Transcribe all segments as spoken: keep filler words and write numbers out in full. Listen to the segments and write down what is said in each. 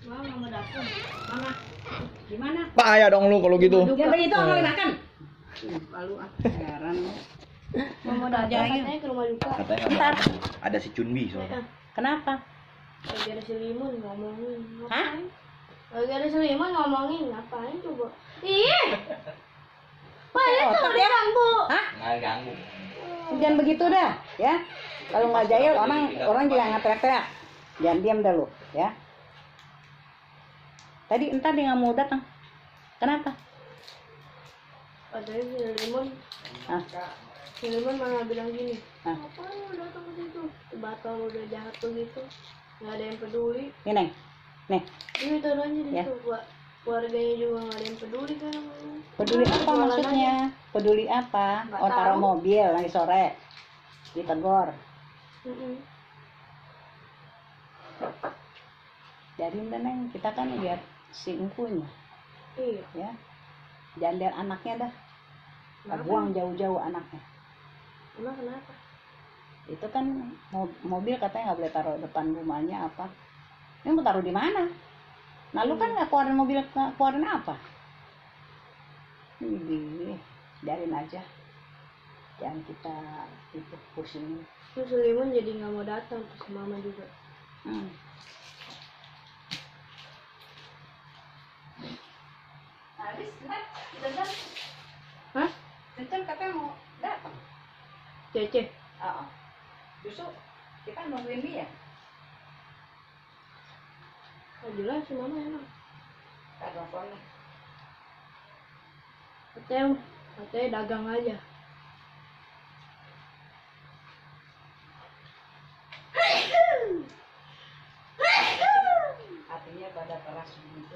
Mama mau datang. Mama, gimana? Payah dong lu kalau gitu. Jangan begitu mau makan. Lalu ah, heran. Mama datang katanya ke rumah Luka. Katanya nggak ada, ada si Chunbi soalnya. Kenapa? Lagi ada si Limun ngomongin. Hah? Ngapain? Lagi ada si Limun ngomongin ngapain coba? Ih. Banyak Oh, tuh tak dia ya? ganggu. Hah? Nggak ganggu. Jangan begitu dah, ya. Kalau nggak jahil orang orang juga nggak teriak-teriak. Jangan diam dah lu, ya. Tadi entar dia nggak mau datang. Kenapa? Katanya si Limun. Ah, Si Limun malah bilang gini. ah. Ngapain lu datang ke situ? Batal udah jahat begitu. Nggak ada yang peduli. Ini neng, nih. Ini tadanya di Ya. situ, Pak. Keluarganya juga nggak ada yang peduli kan. Peduli apa Jualan maksudnya? Peduli apa? Nggak Oh, taruh tahu. mobil lagi sore. Ditegor. Mm-mm. Jadi neng, kita kan lihat si engkunya, Iya. ya. Jangan lihat anaknya dah. Kenapa? Buang jauh-jauh anaknya. Emang kenapa? Itu kan mo- mobil katanya nggak boleh taruh depan rumahnya apa. Ini mau taruh di mana? Nah lu kan nggak keluarin mobil, nggak keluarin apa? Ini biarin aja. Jangan kita itu pusing. Terus Limun jadi nggak mau datang terus mama juga. Hmm. Habis, Cen, Hah? Cen katanya mau datang. Cece. Oh, justru kita nungguin dia. Oh, jelas si mama emang. Tak teleponnya. Katanya, katanya dagang aja. Hatinya pada keras begitu.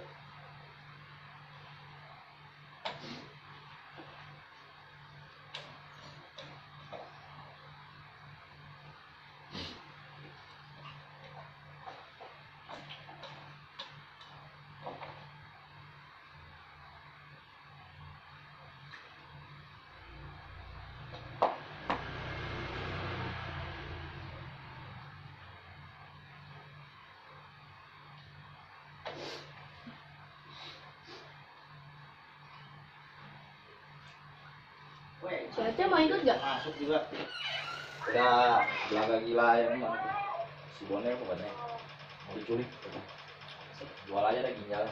Cece mau ikut gak? Masuk juga. Udah belaga gila yang emang. Si Bonel kok katanya mau diculik. Jual aja dah ginjal.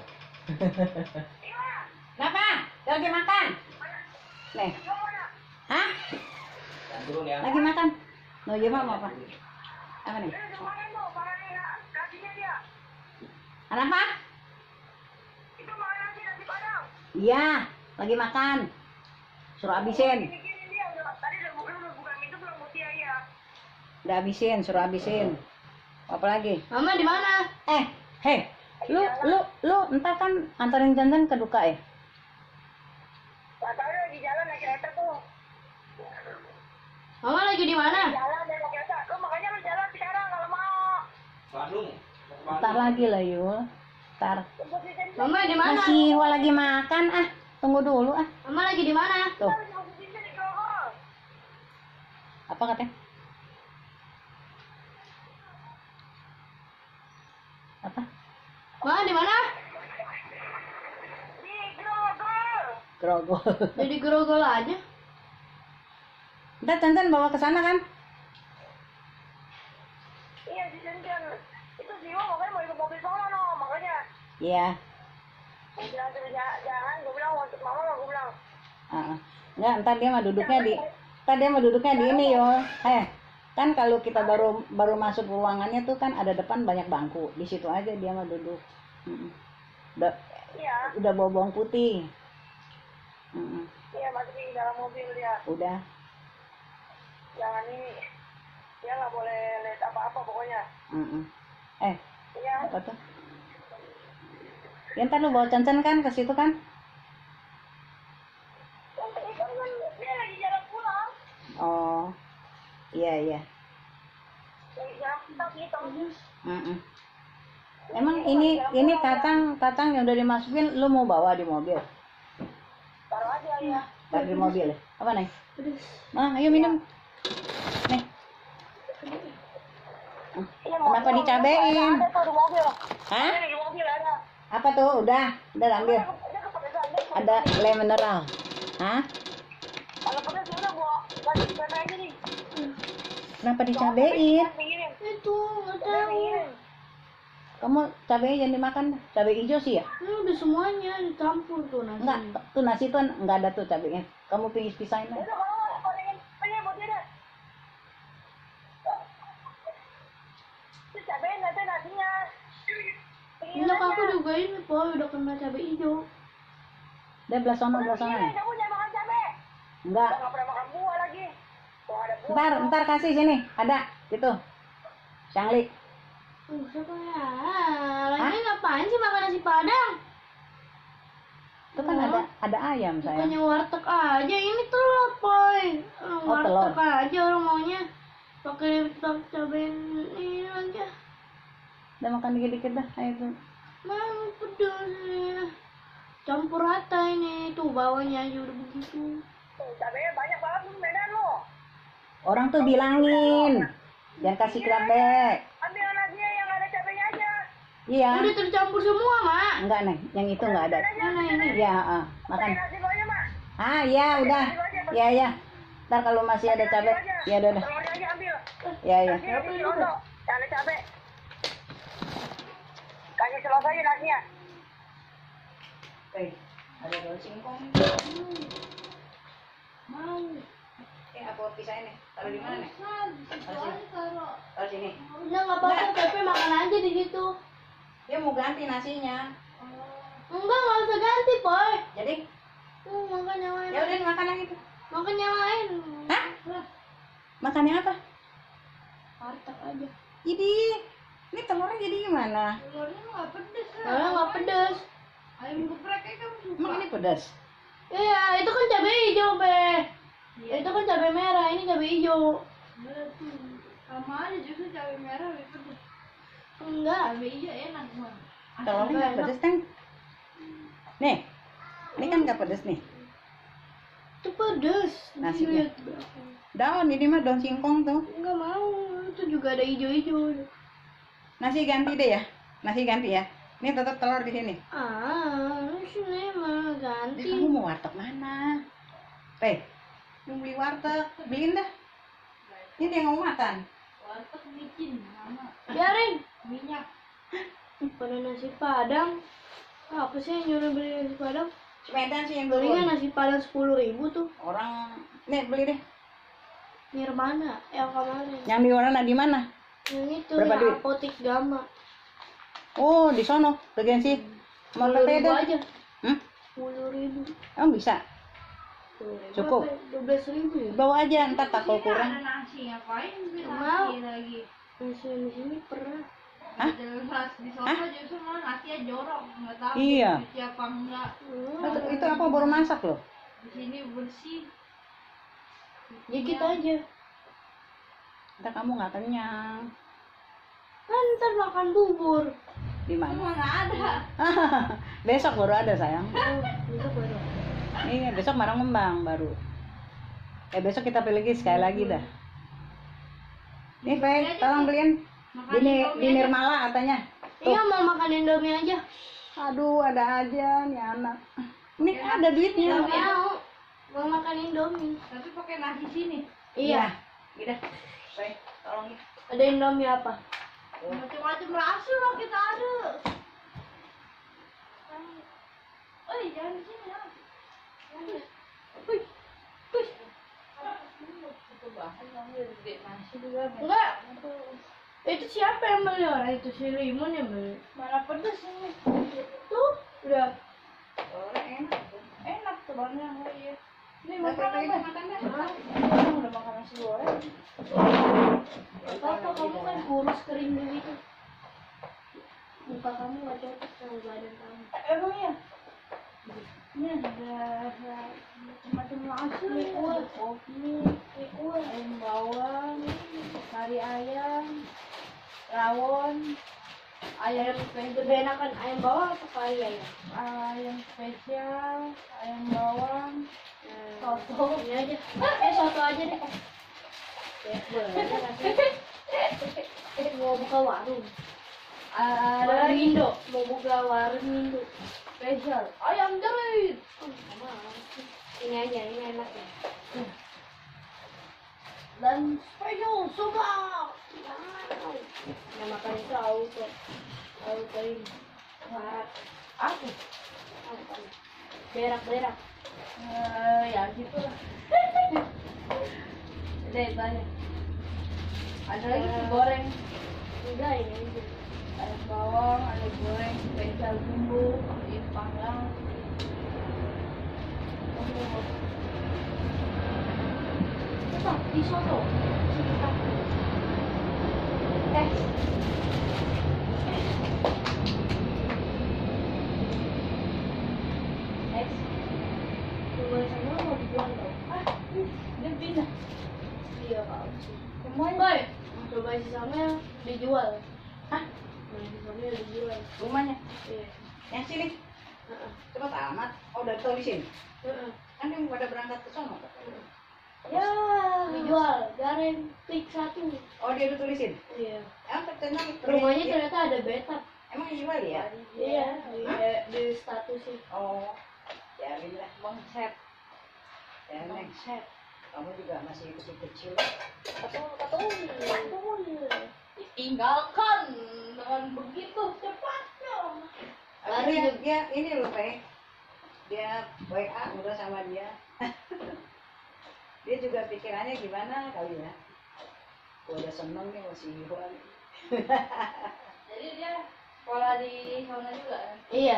Kenapa? Dia lagi makan. Nih. Hah? Dan turun ya. Lagi makan. Mau jema mau apa? Apa nih? Ada apa? Iya, lagi makan. Suruh habisin. Udah habisin, suruh habisin. Apa lagi? Mama di mana? Eh, hei, lu lu lu entar kan antarin Janjan ke duka ya? Lagi jalan naik kereta tuh. Mama lagi di mana? Jalan naik kereta. Lu makanya lu jalan sekarang kalau mau. Bandung. Ntar lagi lah Yul. Ntar. Mama di mana? Masih Iwa lagi makan ah. Tunggu dulu ah. Mama lagi di mana? Tuh. Apa katanya? Apa? Mama di mana? Di Grogol. Grogol. Jadi gerogol aja. Ntar Janjan bawa ke sana kan? Iya di Jenjen. Itu Jiwa makanya mau ikut mobil sono no, makanya. Iya. Dia bilang terus jangan, gue bilang mau ikut mama lah, gue bilang. Uh, enggak, ntar dia mah duduknya di ntar dia mah duduknya di ini yo. Eh, kan kalau kita baru baru masuk ruangannya tuh kan ada depan banyak bangku. Di situ aja dia mah duduk. Mm-mm. Udah Iya, udah bawa bawang putih. Mm-mm. iya masuk di dalam mobil dia. Udah. Jangan ini, dia nggak boleh lihat apa-apa pokoknya. Mm-mm. Eh, Iya. apa tuh? Ya ntar lu bawa Cancan kan ke situ kan? Untuk itu kan dia lagi jalan pulang. Oh, iya iya. Lagi jalan pulang gitu. Mm-mm. Emang ini ini tatang tatang yang udah dimasukin lu mau bawa di mobil? Taruh aja ya. Taruh di mobil ya? Apa nih? Aduh. Nah, ayo minum. Nih. Iya mau Kenapa dicabein? Ada tuh di mobil. Hah? Ini di mobil ada. Apa tuh? Udah, udah ambil. Dia kepedesan. Dia Ada le mineral. Hah? kalau pedes ya udah gua kasih pepe aja nih. Kenapa dicabein? Pikirin. Itu nggak tahu. Pikirin. Kamu cabenya jangan dimakan. Cabai hijau sih ya? Ini udah semuanya dicampur tuh nasi. Enggak, tuh nasi tuh enggak ada tuh cabenya. Kamu pingis-pisahin Ya aja. udah kalau pengen pengen buat dia deh. Terus cabein nanti nasinya. Pikirin Enggak, aja. aku juga ini po udah kena cabai hijau. Udah belah sono, Udah belah sono. pikirin, kamu jangan makan cabe. Enggak. Udah nggak pernah makan buah lagi. Kalau ada buah. Ntar, ntar kasih sini. Ada. Gitu. Shangli. Uh, siapa ya? Lagi ngapain sih makan nasi padang? Itu kan ada ada ayam sayang. Bukannya warteg aja, ini telur boy. Orang Oh, telur. warteg aja orang maunya. Pakai cabai ini aja. Udah makan dikit-dikit dah. Ayo tuh. Mau pedas ya. Campur rata ini, tuh bawahnya aja udah begitu. Tuh, cabenya banyak banget lu Medan lu. Orang tuh bilangin. Jangan kasih cabai. Ambil nasinya yang ada cabenya aja. Iya. Udah tercampur semua, Mak. Enggak nih, yang itu enggak ada. Mana ini? Iya, ah, makan. Pakai nasi lu aja, Mak. Ah, iya udah. Iya, iya. Ntar kalau masih ada cabai, ya udah udah. Telurnya aja ambil. Ya, ya. Nasinya di Ciloto. Jangan ada cabe. Kasih selos aja nasinya. Eh, ada daun singkong. Mau. Eh, aku pisahin nih. Taruh di mana nih? Taruh sini. Taruh sini. Udah nggak apa-apa, Pepe makan aja di situ. Dia mau ganti nasinya. Enggak, nggak usah ganti, Boy. Jadi, Tuh, makan yang lain. ya udah makan lagi tuh. Makan yang lain. Hah? Makannya apa? Warteg aja. Jadi, ini telurnya jadi gimana? Telurnya nggak pedes. Telurnya nggak pedes. Ayam gepreknya kamu suka. Emang ini pedas? Iya, itu kan cabai hijau, Be. Itu kan cabai merah, ini cabai hijau. Sama aja justru cabai merah lebih pedes. Enggak. Cabai hijau enak banget. Telurnya nggak pedas kan? Nih, ini kan nggak pedas nih. Itu pedes. Nasinya. Lihat belakang. Daun, ini mah daun singkong tuh. Enggak mau, itu juga ada hijau-hijau. Nasi ganti deh ya. Nasi ganti ya. Ini tetap telur di sini. Ah, sini mah Jadi ganti. kamu mau warteg mana? Peh, mau beli warteg, beliin dah. Ini dia ngomong makan. Warteg bikin sama. Biarin. Minyak. Pada nasi padang. Apa sih yang nyuruh beli nasi padang? Medan sih yang Belinya turun. nasi padang sepuluh ribu tuh. Orang, nih beli deh. Nirmana, yang kemarin. Yang di mana di mana? Yang itu Berapa yang duit? apotik Gama. Oh, di sono, Regensi. Mau Sepuluh tete ribu deh. aja. Hmm? Sepuluh ribu. Oh bisa. Cukup. Dua belas ribu ya. Bawa aja, ntar takut kurang. nasi ngapain beli Nggak nasi mau. lagi Nasi di sini pernah. Hah? jelas di sono Hah? justru malah nasinya jorok nggak tahu Iya. dicuci apa enggak Hmm. Itu, itu apa baru masak loh? di sini bersih Dikit aja. Ntar kamu nggak kenyang. Kan ntar makan bubur. Di mana? semua nggak ada Besok baru ada sayang. Oh, itu baru. Iya, besok marang kembang baru. Eh besok kita pilih lagi sekali lagi dah. Nih, Fe, tolong beliin. makan Di, Ni- Indomie di aja. Nirmala katanya. Tuh. Iya mau makan Indomie aja. Aduh, ada aja nih anak. Ini ada duitnya. Nggak mau. Mau makan Indomie. tapi pakai nasi sini Iya. Udah. Fe, tolong ya. Ada Indomie apa? macam-macam rasa lah kita ada oh jangan di sini ya Wih, wih. nasi juga Enggak. Itu siapa yang beli orang itu si Rimun yang beli? mana pedes ini Tuh, udah. Orang enak. enak telurnya oh iya ini Udah, makan Fe, apa makan dah. Kamu udah makan nasi goreng Apa kamu kan kurus kering begitu. Muka kamu nggak cocok sama badan kamu. emang ya ini ada macam-macam nasi Mie kue. ada kopi Mie kue. ayam bawang kari ayam rawon ayam spesial Lebih enakan ayam bawang atau kari ayam? ayam spesial ayam bawang Soto. Ini aja. Eh, soto aja deh. Ya, boleh. Eh, mau buka warung. Ada Warung lagi Indo. Mau buka warung Indo. spesial ayam jerit. Oh, sama. Ini aja, ini enak ya. Dan spesial suka. Wow. Yang makan itu auto. Auto ini. Barat. Aku. Apa? Berak-berak. Eh, ya gitu lah. Udah itu aja. Ada lagi Ya. sih goreng. Enggak, ini aja. Ada bawang, ada goreng, spesial bumbu, ini panggang. Tetap di soto. Eh. Eh. Tunggu sana mau dijual tau. Ah, dia pindah. Iya kak. Semuanya. Boy, coba sisanya dijual. Hah? Nah, sisanya dijual. Rumahnya? Iya. Yang sini? Heeh. Cepat amat. Oh, udah tulisin. Heeh. Kan yang pada berangkat ke sono. Ya, dijual. Garing tik satu. Oh, dia udah tulisin. Iya. Emang ternyata Rumahnya ternyata ada betap. Emang dijual ya? Iya, di, di statusnya. Oh, biarin lah. Konsep. Ya, Neng. Konsep. Kamu juga masih kecil-kecil. Betul, betul. Betul. Tinggalkan dengan begitu cepatnya. Tapi dia, dia ini loh, Teh. Dia W A udah sama dia. Dia juga pikirannya gimana kali ya. Gua udah seneng nih masih Iwan. Jadi dia sekolah di sana juga kan? Iya.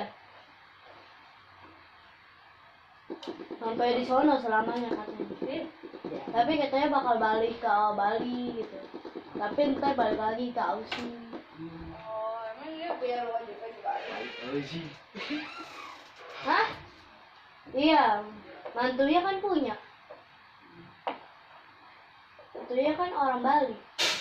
Sampai di sono selamanya katanya. Iya. Tapi katanya bakal balik ke Bali gitu. Tapi ntar balik lagi ke Aussie. Oh, emang dia biar wajib juga. Hah? Iya, mantunya kan punya. Mantunya kan orang Bali.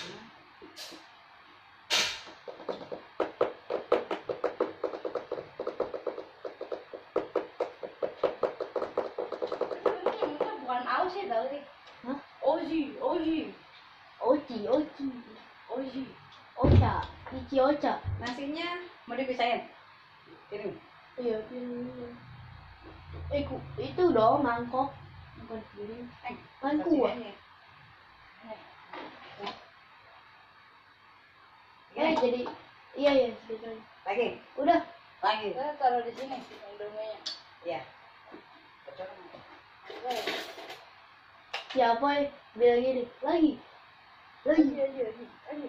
Sebenarnya bukan Aussie tau sih. Hah? Ozi, Ozi, Oci, Oci, Ozi. Ocha, Ichi Ocha. Nasinya mau dipisahin. Piring. Iya, piring. Eh, ku- itu dong mangkok. Bukan piring. Eh, Kan kasih kuah. aja. Eh, jadi iya iya, gitu. Lagi, Udah. lagi. Kita taruh di sini indominya. Ya. Kecolong. Siapa ya bilang gini? Lagi. Lagi. Aja, aja, aja, aja.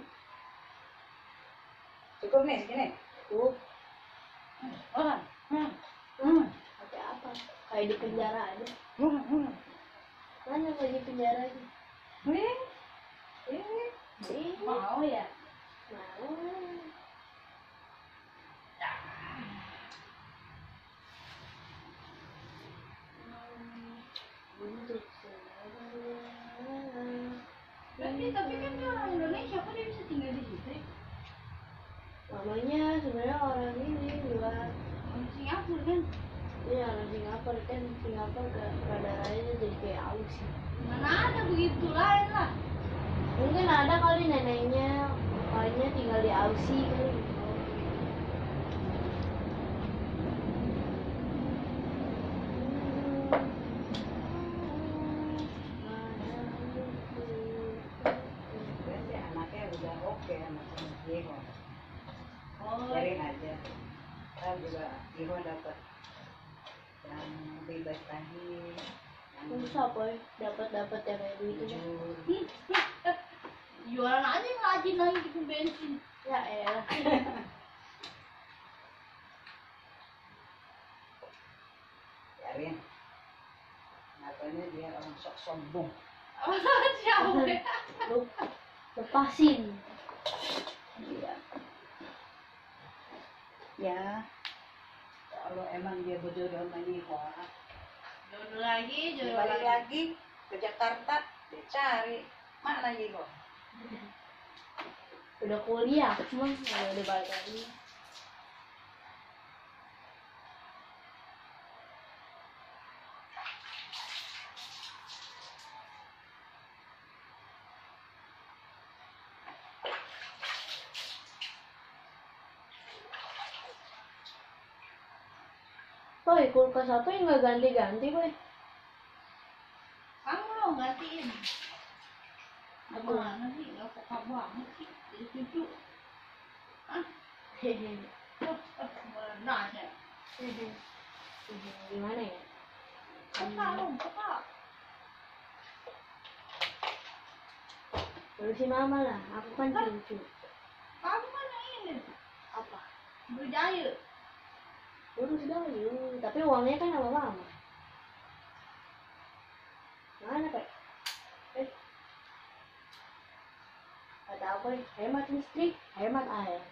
Cukup nih segini. Tuh, Oh, hmm, hmm. Pakai apa? Kayak di penjara aja. hmm, hmm. Mana kayak di penjara aja? Wih, wih. Ih, Mau ya? mau. Untuk Tapi tapi kan dia orang Indonesia, kok dia bisa tinggal di situ? namanya sebenarnya orang ini luar. Orang Singapura kan? Iya, orang Singapura kan. Singapura ke saudaranya jadi kayak Aussie. Mana ada begitu lain lah. Mungkin ada kali neneknya, bapaknya tinggal di Aussie kali. Berarti anaknya udah oke anaknya Jeho. Oh, Biarin aja. Kan juga Jeho dapat yang bebas lagi. Yang Susah boy, dapat dapat yang kayak gitu. jujur. jualan aja ngajin lagi gitu bensin. Ya elah. Biarin. Katanya dia orang sok sombong. Siapa? Lu lepasin. Iya. Ya. Kalau emang dia berjodoh sama Jeho, Jodoh lagi, dia jodoh balik lagi. lagi ke Jakarta, dia cari mana Jeho. Udah kuliah, cuma nggak ada balik lagi. Boy, kulkas apa yang nggak ganti-ganti, boy? Kamu lo gantiin. Gimana sih? Gak peka banget sih. Jadi cucu. Hah? Hehe. Oh, oh, benar ya. Hehe. Gimana ya? Peka lo, peka. Urusin mama lah, aku kan cucu. Kamu mana ini? Apa? Berjaya. Urus dulu, tapi uangnya kan sama mama. Mana, Pak? Eh. Kata apa? Hemat listrik, hemat air.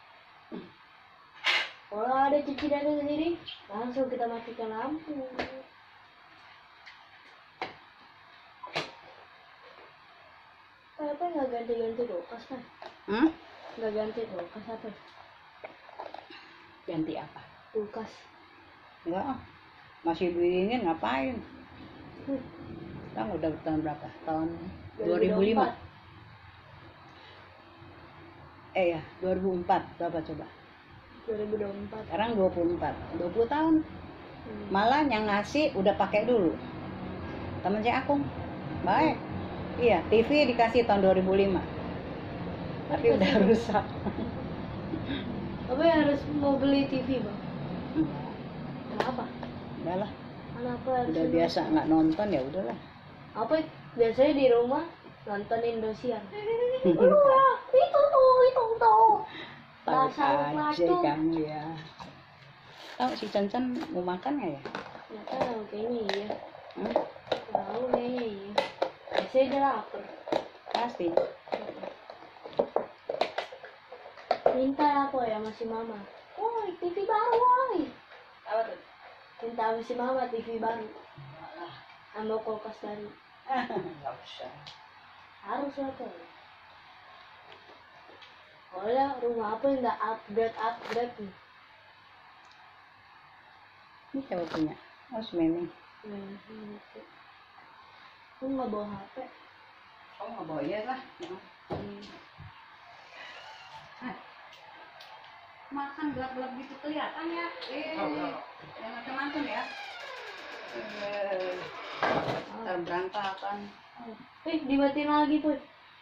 Kalau ada cuci dada sendiri, langsung kita matikan lampu. Apa nggak ganti-ganti kulkas kan? Hmm? Nggak ganti kulkas apa? Ganti apa? Kulkas. Enggak, ah. Masih dingin ngapain? Hmm. Kan udah tahun berapa? Tahun dua ribu lima. Eh ya, dua ribu empat. Berapa coba? dua ribu dua puluh empat. Sekarang dua puluh empat. dua puluh tahun. Hmm. Malah yang ngasih udah pakai dulu. Temen si Akung. Baik. Iya, T V dikasih tahun dua ribu lima. Tapi udah rusak. Apa yang harus mau beli T V, Bang? Enggak. Kenapa? Udahlah, Kenapa harus udah beli? biasa nggak nonton ya udahlah. Apa biasanya di rumah nonton Indosiar. Wah, itu tuh, itu tuh. Tahu Dasar aja pelacur. kamu ya. Tahu si Cen mau makan nggak ya? Nggak tahu, kayaknya iya. Hmm? Tahu kayaknya iya. Biasanya dia lapar. Pasti. Minta aku ya masih mama. Woi, T V baru, woi. Apa tuh? Minta sama si mama T V baru. Sama kulkas baru. Nggak usah. Harus lah tuh. Soalnya rumah apa yang nggak upgrade upgrade nih. Ini siapa punya? Oh, si Meming. Hmm, gitu. Lu nggak bawa H P? Oh, nggak bawa ya lah. Hmm. Makan gelap-gelap gitu kelihatan ya. Eh, yang macam-macam ya. Eh, ntar berantakan. Eh, dimatiin lagi tuh.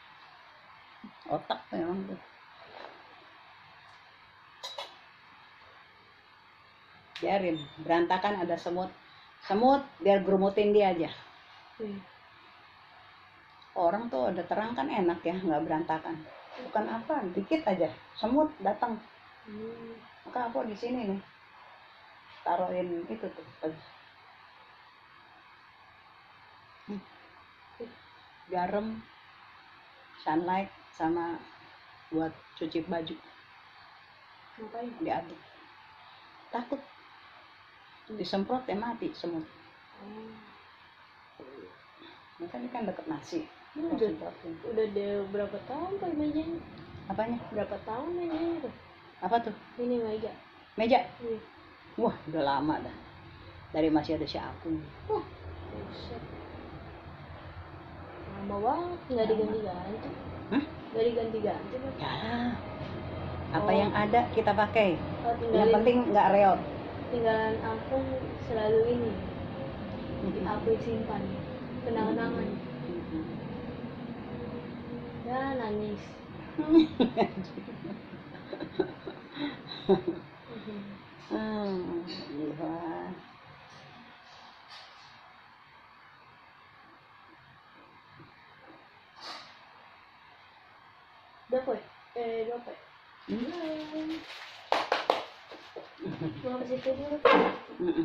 Otak memang tuh. Biarin, berantakan ada semut. Semut biar gerumutin dia aja. Hmm. Orang tuh ada terang kan enak ya, nggak berantakan. Bukan apa, dikit aja. Semut datang. Hmm. Maka aku di sini nih. Taruhin itu tuh. Hmm. Garam, sunlight, sama buat cuci baju. Ngapain? Diaduk. Takut disemprot ya mati semut. Oh. Maka ini kan deket nasi. Ini udah, Semprotin. udah ada berapa tahun Pak mejanya? Apanya? Berapa tahun mejanya tuh? Apa tuh? Ini meja. Meja. Iya. Wah, udah lama dah. Dari masih ada si Akung. Wah, buset. Lama banget, nggak diganti-ganti. Hah? Nggak diganti-ganti Pak. Ya. Apa Oh. yang ada kita pakai. Oh, Yang tinggalin, penting nggak reot. tinggalan aku selalu ini. Aku simpan kenang-kenangan. Ya nangis. Hmm, iya. Dapat? Eh, dapat. Hmm. Mau kasih ke dulu. Mm-mm.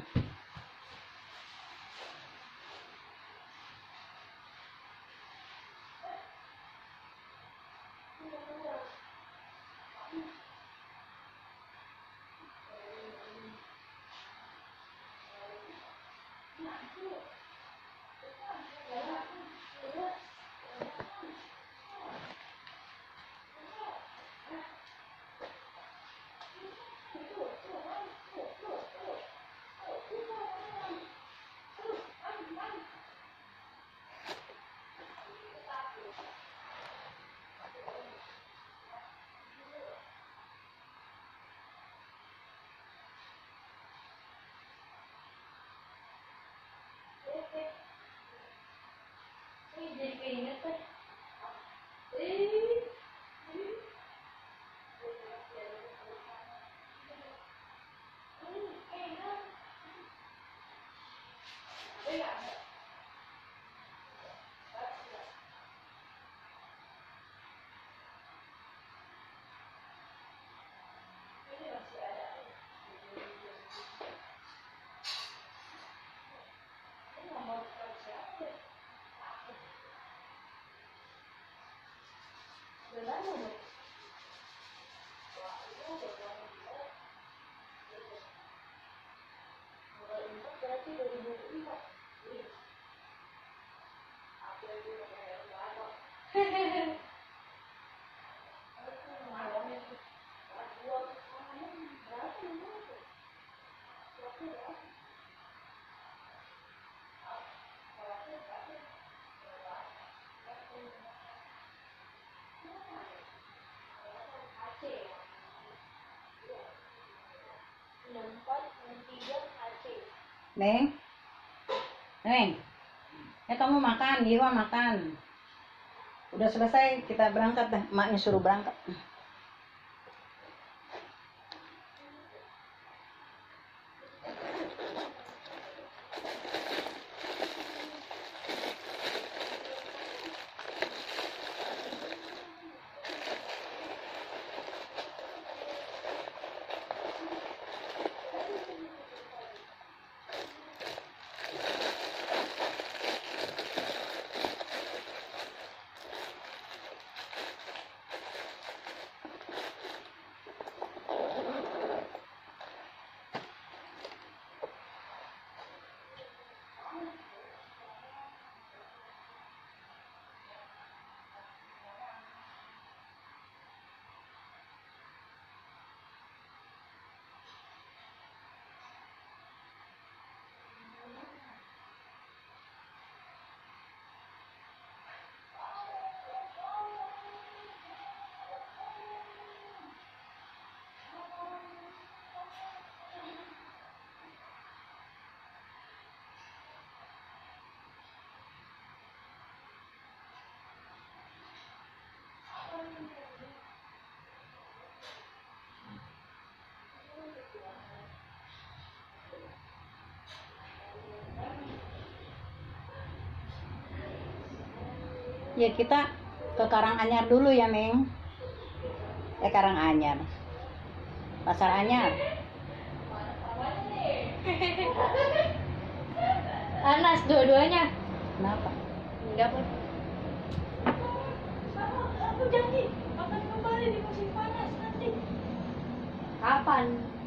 Neng, Neng, ya kamu makan, Jiwa makan. Udah selesai, kita berangkat dah. Maknya suruh berangkat. Ya kita ke Karanganyar dulu ya, Ming. Eh Karanganyar. Pasar Anyar. Panas dua-duanya. Kenapa? Enggak pun. Aku janji akan kembali di musim panas nanti. Kapan?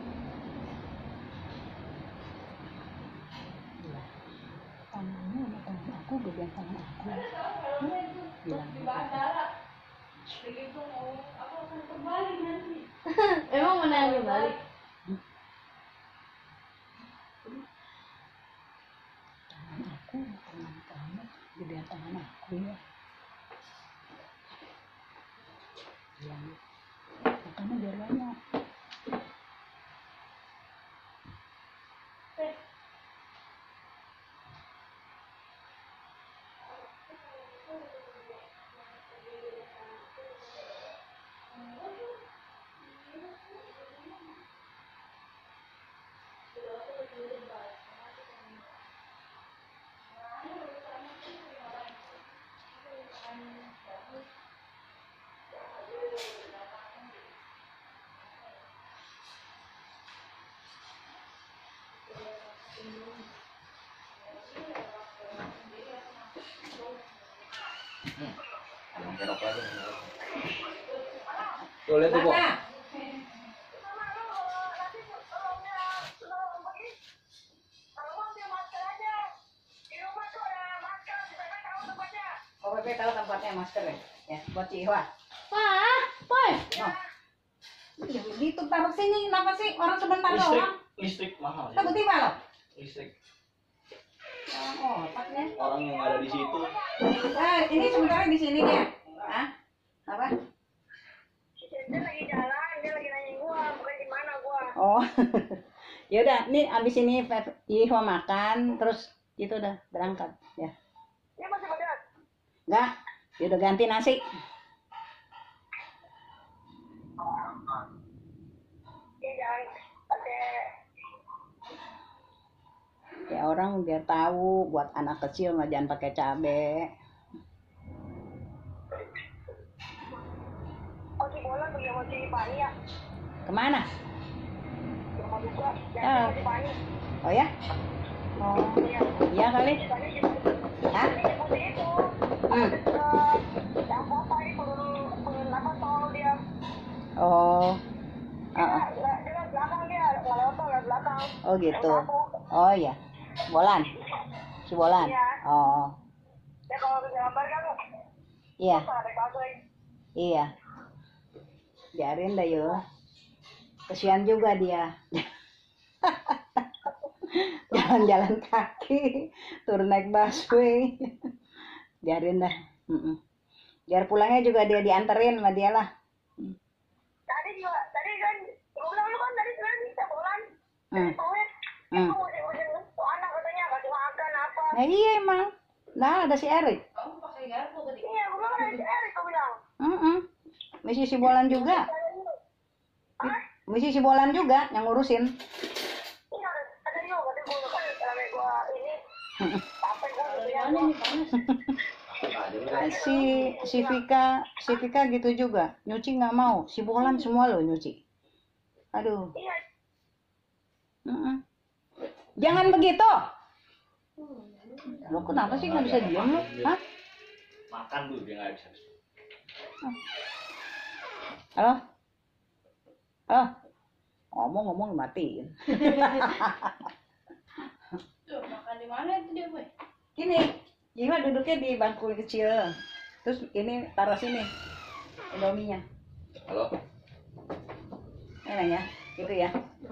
Tangannya sama tangan aku, bagian tangan aku. Bilang Di bandara. Begitu mau aku akan kembali nanti. Emang mana yang kembali? tangan aku, tangan kamu, bagian tangan aku ya. Bilang, makannya biar banyak. Jangan kerok lagi. Tuh lihat tuh, Bo. Mata. Oh, Bebe tahu tempatnya masker ya? Ya, buat Ciwa. Pak, Boy. Oh. Gitu taruh sini, kenapa sih? Orang sebentar Listrik, doang. listrik mahal. Ya. Tiba-tiba loh. Listrik. Oh, otaknya. Orang yang ada di situ. Eh, ini sebenarnya di sini dia. Hah? Apa? Dia lagi jalan, dia lagi nanyain gua, bukan di mana gua. Oh. Ya udah, nih abis ini Iho makan, terus itu udah berangkat ya. Dia masih pedas. Enggak, dia udah ganti nasi. Dia jangan pakai Ya orang biar tahu buat anak kecil mah jangan pakai cabe. oh si bola tuh yang masih pani ya. Kemana? Yang mau buka, Ah. yang masih pani. Oh ya? Oh, Iya. iya kali. Tadi jemput Hah? jemput itu. Hmm. Eh, yang kota itu turun apa tol dia. Oh. Dia Ah, ah. nggak- dia lewat belakang dia, nggak lewat tol, lewat belakang. Oh gitu. Yang satu. Oh iya. Bolan. Si Bolan. Iya. Oh. Dia kalau ke gambar kan, Iya, ada kasih. iya. Biarin dah yuk. Kesian juga dia. Jalan-jalan kaki, turun naik busway. Biarin dah. Mm-mm. Biar pulangnya juga dia dianterin sama dia lah. Tadi juga, tadi kan, gue bilang lu kan tadi sebenarnya bisa bolan. Hmm. Tauin, Hmm. aku ujung-ujung tuh anak iya emang. Nah, ada si Erik. Kamu pakai garpu tadi. Iya, gue bilang ada si Erik, kau bilang. Heeh. Misi si Bolan juga. Misi si Bolan juga yang ngurusin. Iya, ada ada yo, tapi gue kan rame gue ini. Sampai gue gitu ya. Mana nih panas? Nah, jadi kan Si si Vika, si Vika gitu juga. Nyuci nggak mau. Si Bolan semua lo nyuci. Aduh. Iya, Heeh. Jangan begitu. Lo kenapa sih nggak bisa diam lo? Hah? makan dulu dia nggak bisa. Halo? Halo? Ngomong-ngomong matiin. Tuh, makan di mana itu dia, Boy? Ini, Jiwa duduknya di bangku kecil. Terus ini taruh sini. Indominya. Halo? Enak ya? Gitu ya.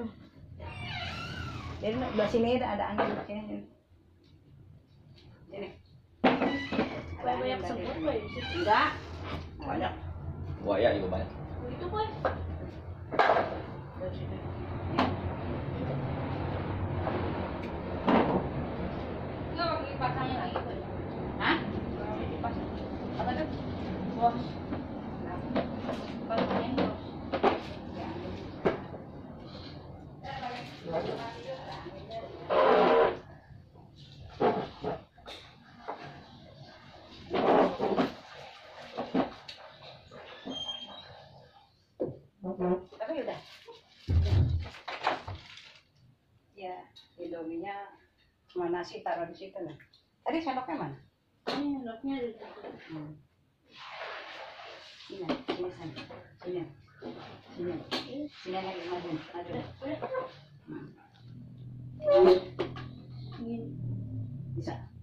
Jadi sebelah sini ada ada angin sini. Sini. Ada Boy, banyak angin semut, dari Boy. sini. Enggak. Banyak. Buaya juga banyak. Itu, Boy. Dari sini. Enggak pakai dipasangin lagi, Boy. Hah? Enggak pakai dipasang. Apa tuh? Bos. Pasangin, Bos. Ya. Tapi udah. Ya, Indominya cuma nasi taruh di situ nih. Tadi sendoknya mana? Ini sendoknya ada di situ. Hmm. Sini, sini, sini, sini, sini, sini lagi maju, maju. Hmm. Ini. Bisa.